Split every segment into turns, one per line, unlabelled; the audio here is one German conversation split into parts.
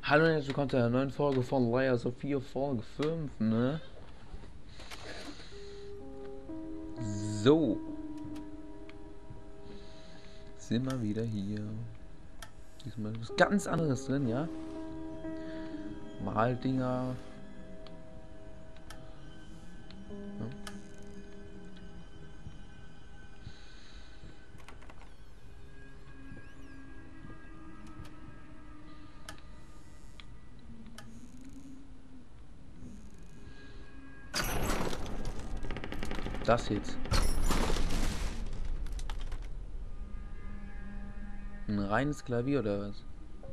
Hallo und herzlich willkommen zu einer neuen Folge von Layers of 4, Folge 5, ne? So, sind wir wieder hier. Diesmal was ganz anderes drin, ja? Maldinger. Ja. Das jetzt. Ein reines Klavier oder was?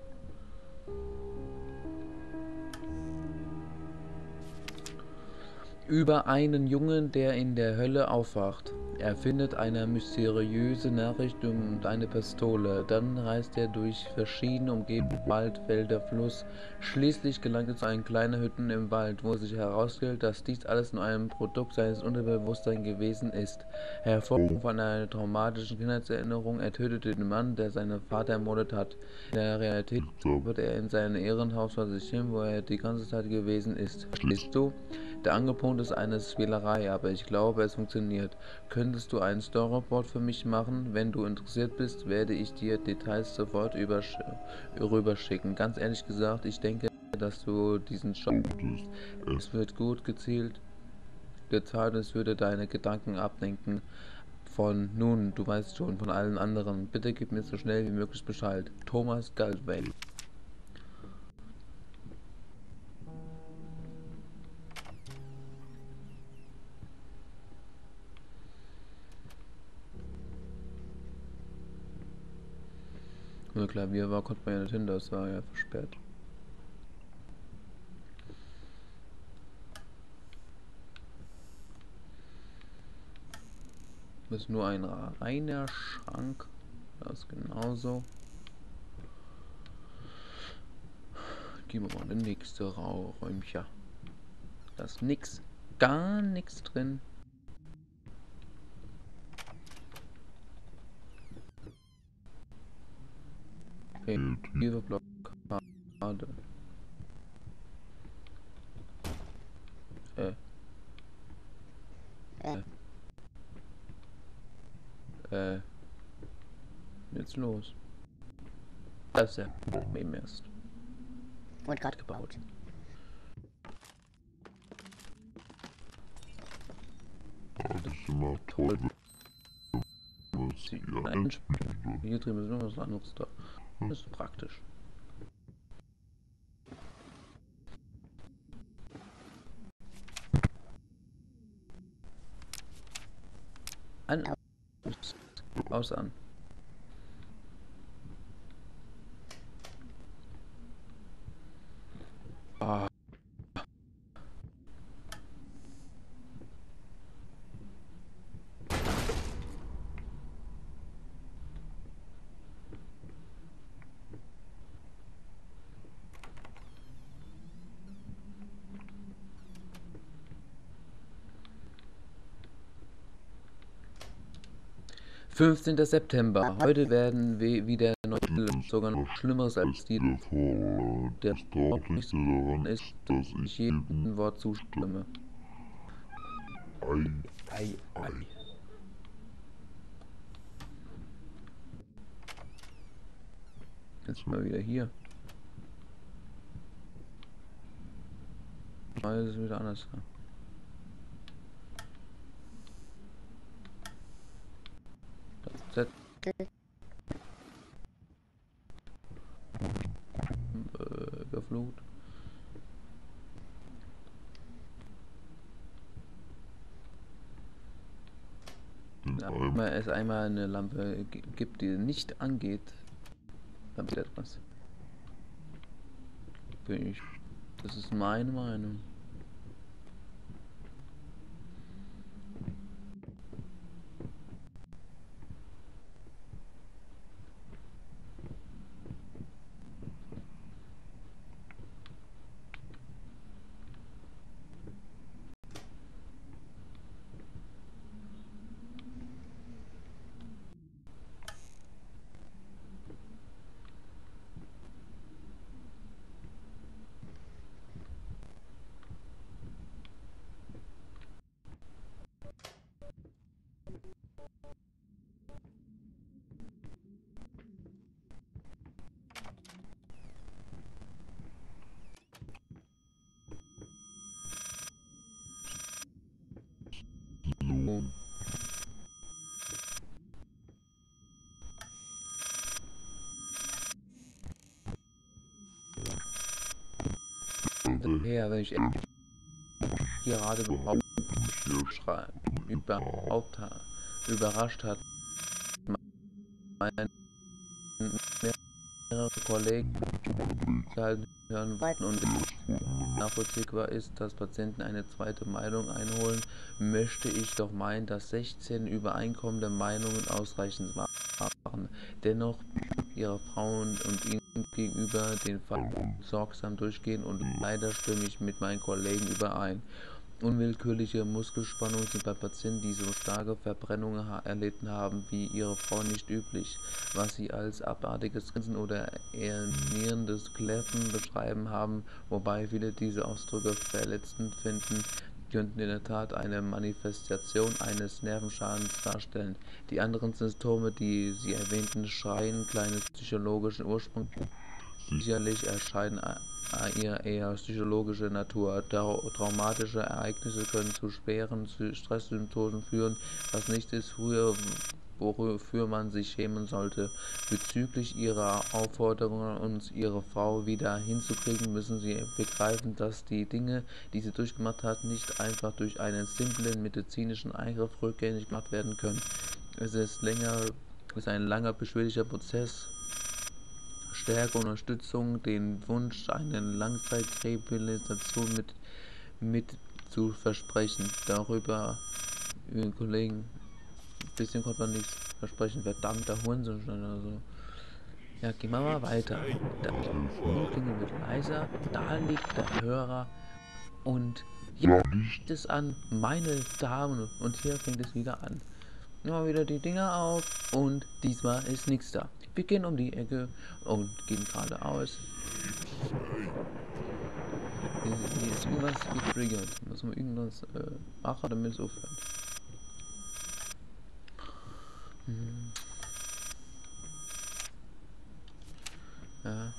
Über einen Jungen, der in der Hölle aufwacht. Er findet eine mysteriöse Nachricht und eine Pistole. Dann reist er durch verschiedene Umgebungen, Wald, Wälder, Fluss. Schließlich gelangt er zu einer kleinen Hütte im Wald, wo sich herausstellt, dass dies alles nur ein Produkt seines Unterbewusstseins gewesen ist. Hervorgegangen von einer traumatischen Kindheitserinnerung, er tötete den Mann, der seinen Vater ermordet hat. In der Realität wird er in seinem Ehrenhaus vor sich hin, wo er die ganze Zeit gewesen ist. Verstehst du? Der Angelpunkt ist eine Spielerei, aber ich glaube, es funktioniert. Könntest du ein Storyboard für mich machen? Wenn du interessiert bist, werde ich dir Details sofort rüberschicken. Ganz ehrlich gesagt, ich denke, dass du diesen Shop. Es wird gut gezielt gezahlt und es würde deine Gedanken ablenken von, nun, du weißt schon, von allen anderen. Bitte gib mir so schnell wie möglich Bescheid. Thomas Galway. Ja, Klavier war, konnte man ja nicht hin, das war ja versperrt. Das ist nur ein reiner Schrank. Das ist genauso. Gehen wir mal in das nächste Räumchen. Da ist nix. Gar nichts drin. Kreative Blockade. Äh. Äh. Jetzt los. Das ist ja eben erst.
Wurde gerade
Gebaut.
Das ist immer toll, wenn man es hier einspielt.
Hier drin ist noch was anderes da. Das ist praktisch. An. Aus an. Ah. 15. September. Heute werden wir wieder sogar noch Schlimmeres als die. Der Traurigste daran ist, dass ich jedem Wort zustimme. Ei. Jetzt mal wieder hier. Mal ist es wieder anders. Das überflucht. Wenn es einmal eine Lampe gibt, die nicht angeht, dann passiert etwas. Das ist meine Meinung. hinterher, wenn ich gerade überrascht hat. Mehrere Kollegen hören wollten und nachvollziehbar ist, dass Patienten eine zweite Meinung einholen, möchte ich doch meinen, dass 16 übereinkommende Meinungen ausreichend waren. Dennoch ihre Frauen und ihnen gegenüber den Fall sorgsam durchgehen und leider stimme ich mit meinen Kollegen überein. Unwillkürliche Muskelspannungen sind bei Patienten, die so starke Verbrennungen erlitten haben wie ihre Frau, nicht üblich. Was sie als abartiges Grinsen oder eher nierendes Kläffen beschreiben haben, wobei viele diese Ausdrücke verletzend finden, könnten in der Tat eine Manifestation eines Nervenschadens darstellen. Die anderen Symptome, die Sie erwähnten, scheinen kleines psychologischen Ursprung. Sicherlich erscheinen eher psychologische Natur. Traumatische Ereignisse können zu schweren Stresssymptomen führen, was nicht ist, wofür man sich schämen sollte. Bezüglich Ihrer Aufforderung, uns Ihre Frau wieder hinzukriegen, müssen Sie begreifen, dass die Dinge, die sie durchgemacht hat, nicht einfach durch einen simplen medizinischen Eingriff rückgängig gemacht werden können. Es ist ein langer, beschwerlicher Prozess. Stärke und Unterstützung, den Wunsch, eine Langzeitrehabilitation mit zu versprechen. Darüber, Kollegen, ein bisschen konnte man nichts versprechen. Verdammter Hurensohn also. Ja, gehen wir mal weiter. Der Telefonklingel wird leiser, da liegt der Hörer und hier fängt es an, meine Damen, und hier fängt es wieder an. Immer wieder die Dinger auf und diesmal ist nichts da. Wir gehen um die Ecke und gehen geradeaus. Hier ist irgendwas getriggert. Müssen wir irgendwas machen, damit es aufhört. Ja.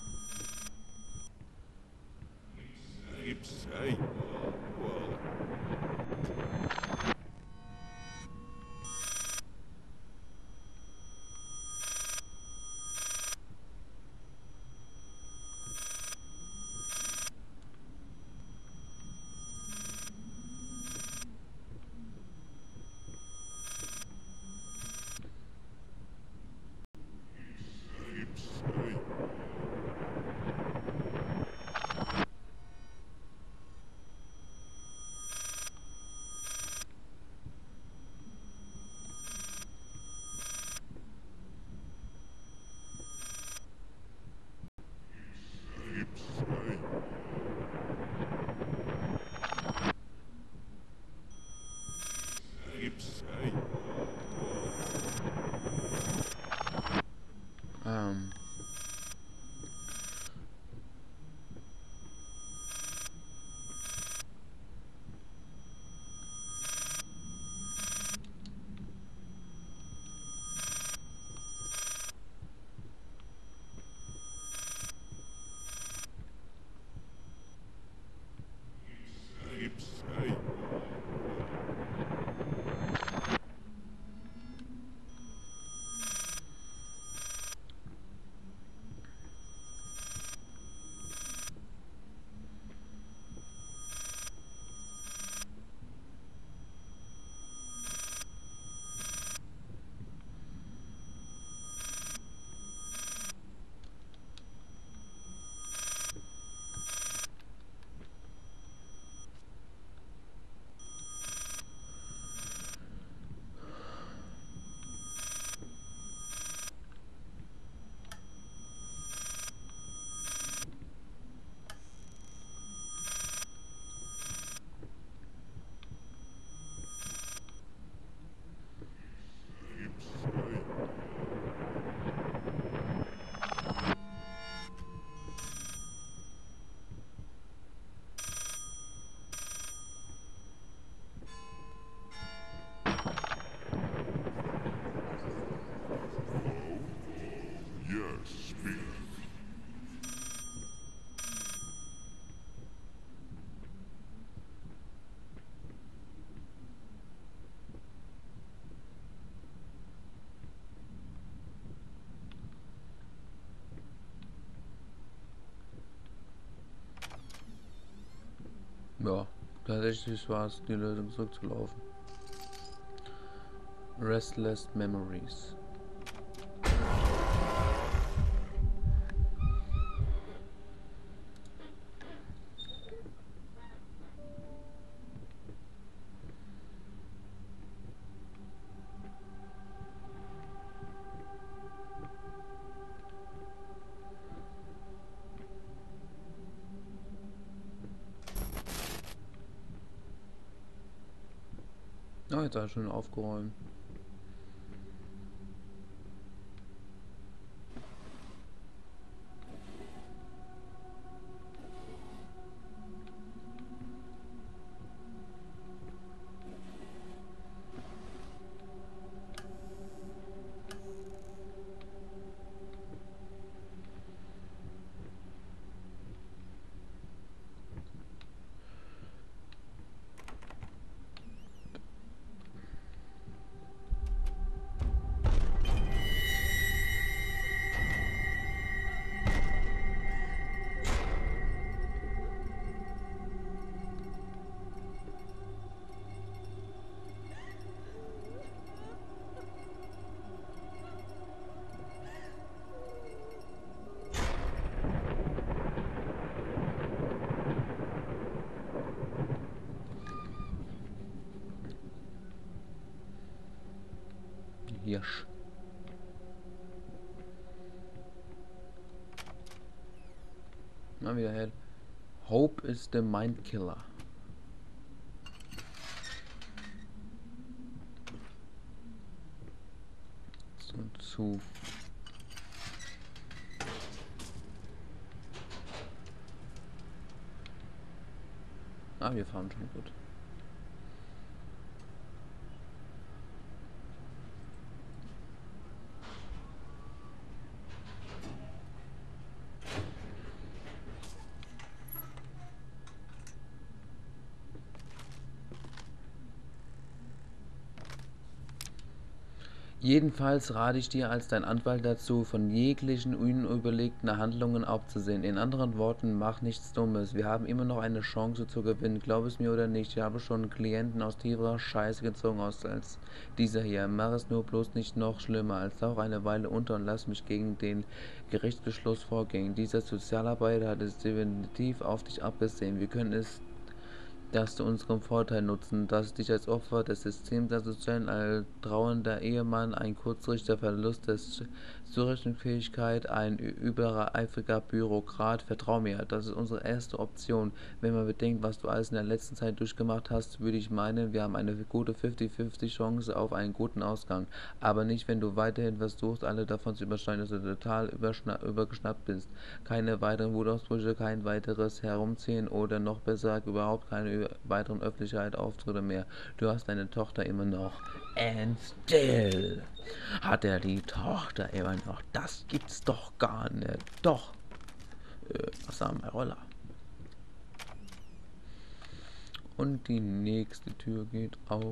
Ja, tatsächlich war es die Lösung, zurückzulaufen. Restless Memories. Oh, jetzt hat er schon aufgeräumt. Hirsch. Mal wieder hell. Hope is the Mind Killer. So zu. Ah, wir fahren schon gut. Jedenfalls rate ich dir als dein Anwalt dazu, von jeglichen unüberlegten Handlungen abzusehen. In anderen Worten, mach nichts Dummes. Wir haben immer noch eine Chance zu gewinnen. Glaub es mir oder nicht, ich habe schon Klienten aus tieferer Scheiße gezogen als dieser hier. Mach es nur bloß nicht noch schlimmer. Als tauch eine Weile unter und lass mich gegen den Gerichtsbeschluss vorgehen. Dieser Sozialarbeiter hat es definitiv auf dich abgesehen. Wir können es das zu unserem Vorteil nutzen, dass dich als Opfer des Systems darzustellen, als trauernder Ehemann, ein kurzfristiger Verlust der Zurechnungsfähigkeit, ein übereifriger Bürokrat. Vertrau mir, das ist unsere erste Option. Wenn man bedenkt, was du alles in der letzten Zeit durchgemacht hast, würde ich meinen, wir haben eine gute 50-50 Chance auf einen guten Ausgang. Aber nicht, wenn du weiterhin versuchst, alle davon zu übersteigen, dass du total übergeschnappt bist. Keine weiteren Wutausbrüche, kein weiteres Herumziehen oder noch besser, überhaupt keine weiteren Öffentlichkeitsauftritte mehr. Du hast deine Tochter immer noch. And still hat er die Tochter immer noch. Das gibt's doch gar nicht. Doch. Was sagen wir, Roller? Und die nächste Tür geht auf.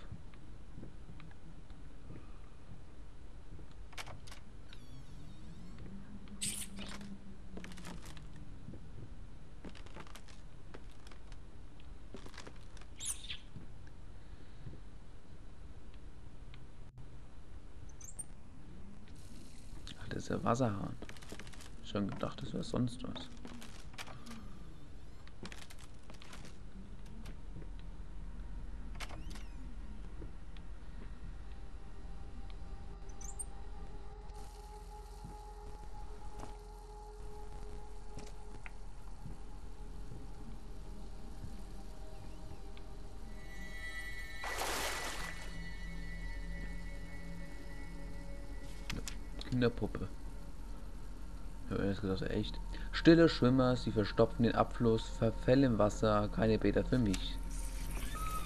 Das ist der Wasserhahn. Schon gedacht, das wäre sonst was. Kinderpuppe. Ich habe erst gesagt, echt. Stille Schwimmer, sie verstopfen den Abfluss, Verfall im Wasser, keine Bäder für mich.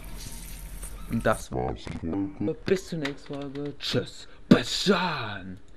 Und das war's. Bis zur nächsten Folge. Tschüss. Bis dann.